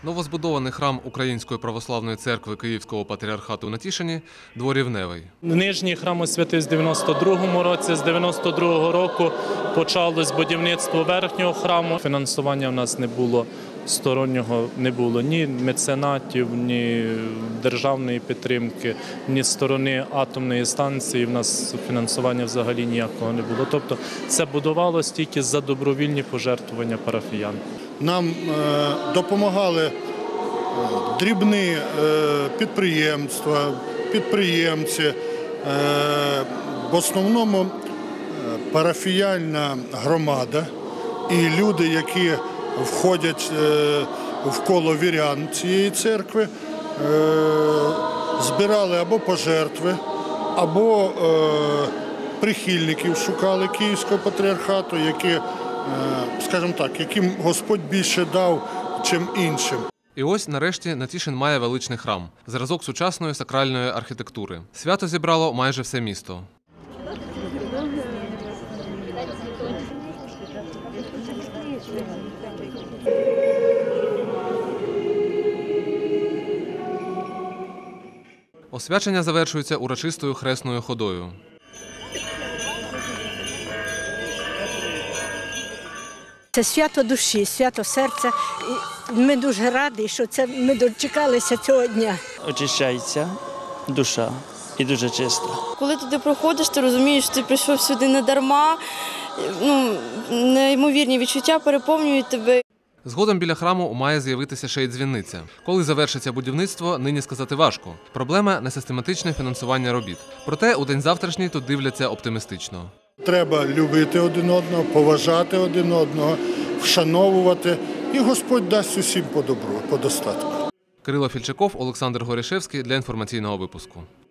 Новозбудований храм Української православної церкви Київського патріархату на Тішині дворівневий. Нижній храм освятився в 92-му році. З 92-го року почалось будівництво верхнього храму. Фінансування в нас не було стороннього, не було ні меценатів, ні державної підтримки, ні з сторони атомної станції. В нас фінансування взагалі ніякого не було. Тобто це будувалось тільки за добровільні пожертвування парафіян. Нам допомагали дрібні підприємства, підприємці, в основному парафіяльна громада і люди, які входять в коло вірян цієї церкви, збирали або пожертви, або прихильників шукали Київського патріархату, які, скажімо так, яким Господь більше дав, чим іншим. І ось, нарешті, Натішин має величний храм – зразок сучасної сакральної архітектури. Свято зібрало майже все місто. Освячення завершується урочистою хресною ходою. Це свято душі, свято серця. Ми дуже раді, що ми дочекалися цього дня. Очищається душа і дуже чиста. Коли туди проходиш, ти розумієш, що ти прийшов сюди не дарма. Неймовірні відчуття переповнюють тебе. Згодом біля храму має з'явитися ще й дзвіниця. Коли завершиться будівництво, нині сказати важко. Проблема – несистематичне фінансування робіт. Проте у день завтрашній тут дивляться оптимістично. Треба любити один одного, поважати один одного, вшановувати, і Господь дасть усім по добру, по достатку. Кирило Фільчаков, Олександр Горішевський для інформаційного випуску.